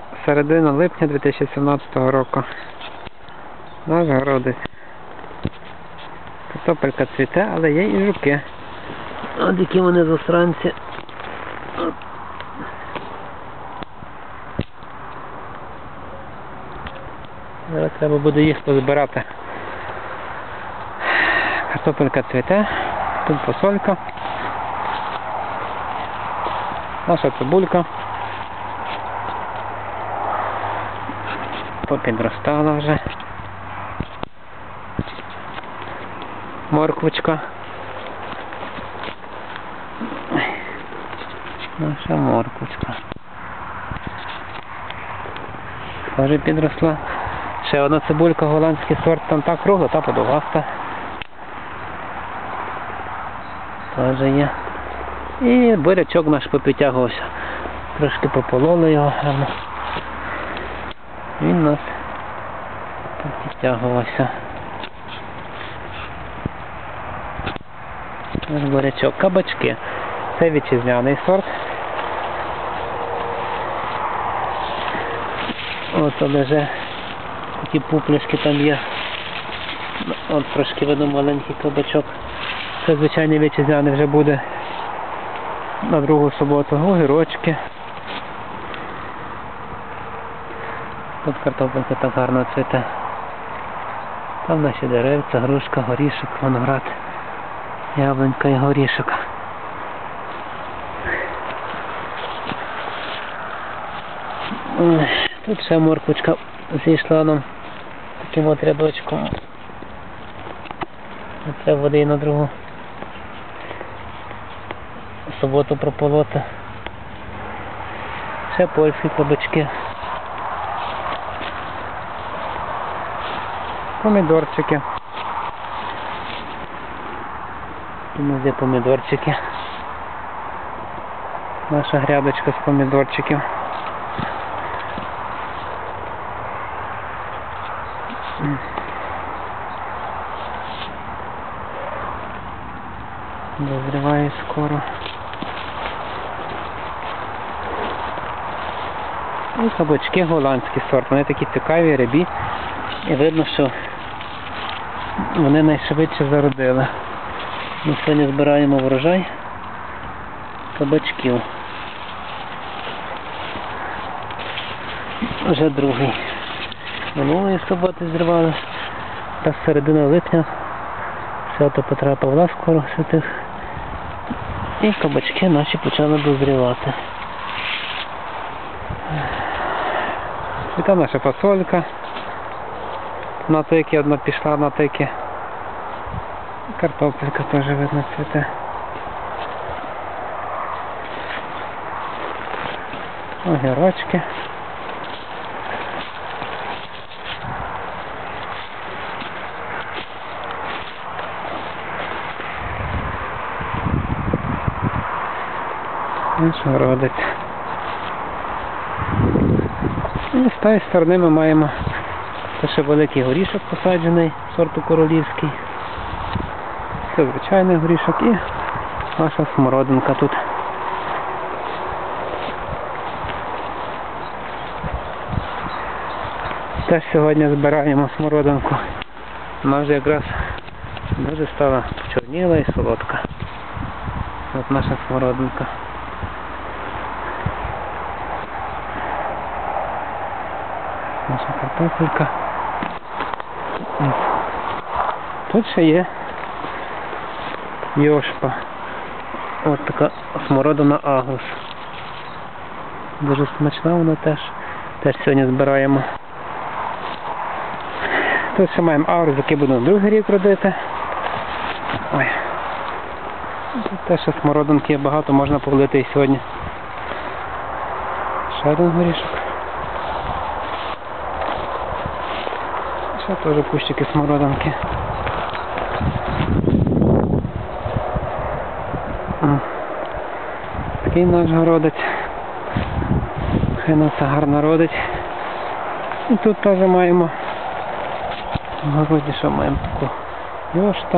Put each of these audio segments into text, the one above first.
середина липня 2017 року. Наш городець. Картопелька цвіте, але є і жуки. От які вони засранці. Зараз треба буде їх позбирати. Картопелька цвіте, тут фасолька, наша цибулька. Попідростала вже. Морквочка. Наша морквочка. Теж підросла. Ще одна цибулька, голландський сорт, там та кругла, та подовгаста. Теж є. І бурячок наш попідтягувався. Трошки попололи його гарно. Він у нас попідтягувався. Наш бурячок. Кабачки. Це вітчизняний сорт. Ось лежить. Такі пуплюшки там є. От трошки видно маленький кабачок. Це звичайний вітчизняний вже буде на другу суботу. Огірочки. Тут картопелька так гарно цвіте. Там наші деревця, грушка, горішок, виноград, яблунька і горішок. Тут ще морквочка зійшла нам таким от рядочком. Це води на другу суботу прополоти. Ще польські кабачки. Помідорчики. Тут у нас є помідорчики. Наша грядочка з помідорчиків. Дозріває скоро. І кабачки голландський сорт. Вони такі цікаві, рябі. І видно, що вони найшвидше зародили. Ми сьогодні збираємо врожай кабачків. Вже другий. Минулої суботи зривали. Та середина липня. Свято Петра Павла скоро святих. І кабачки наші почали дозрівати. Це наша фасолька. На тики одна пішла, на тики. Картопелька теж видно цвіте. Огірочки. Наш городець. І з тієї сторони ми маємо ще великий горішок посаджений, сорту королівський. Це звичайний горішок і наша смородинка тут. Теж сьогодні збираємо смородинку. Вона вже якраз дуже стала почорніла і солодка. От наша смородинка. Наша картопелька. Тут ще є йошпа. Ось така смородина Агус. Дуже смачна вона теж. Теж сьогодні збираємо. Тут ще маємо аурус, який будемо другий рік родити. Ой. Тут теж ще смородинки є багато, можна повалити і сьогодні. Ще один горішок. Ще теж кущики смородинки. Такий наш городець. Хай нам все гарно родить. І тут теж маємо в городі, що маємо таку йошта.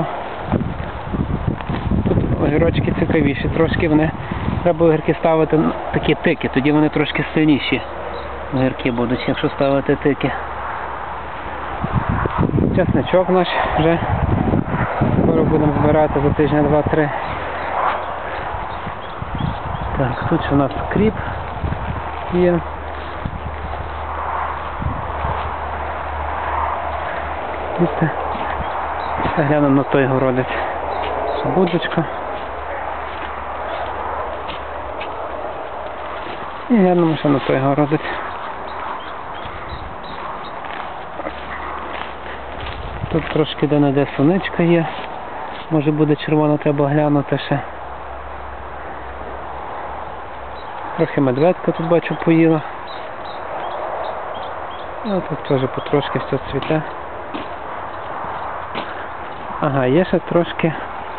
Тут огірочки цікавіші, трошки вони, треба огірки ставити такі тики, тоді вони трошки сильніші. Огірки будуть, якщо ставити тики. Чесничок наш вже скоро будемо збирати за тижня 2-3. Так, тут у нас кріп є. Глянемо на той городець. Будочка. І глянемо ще на той городець. Тут трошки де-не-де сонечка є. Може буде червона, треба глянути ще. Трохи медведка тут бачу поїла. А тут теж потрошки все цвіте. Ага, є ще трошки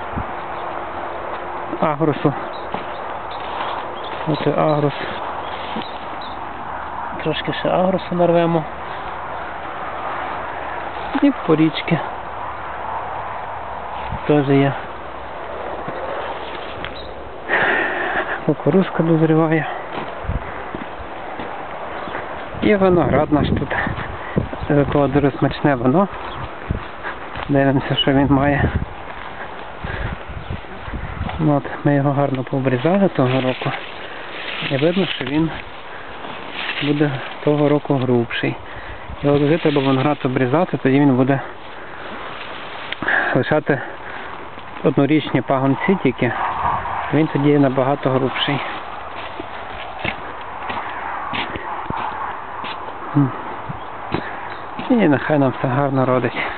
агрусу. Ось агрус. Трошки ще агрусу нарвемо. І порічки теж є. Кукурузка дозріває. І виноград наш тут. Такого дуже смачне вино. Дивимося, що він має. От, ми його гарно пообрізали того року. І видно, що він буде того року грубший. І от вже треба виноград обрізати, тоді він буде лишати однорічні пагонці тільки. Він тоді набагато грубший. І нехай нам все гарно родить.